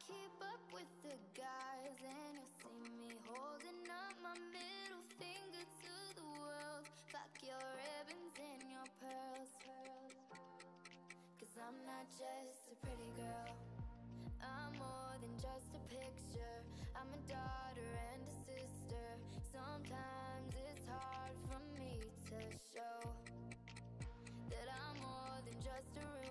keep up with the guys, and you'll see me holding up my middle finger to the world. Fuck your ribbons and your pearls, 'cause I'm not just a pretty girl, I'm more than just a picture. I'm a daughter and a sister. Sometimes it's hard for me to show that I'm more than just a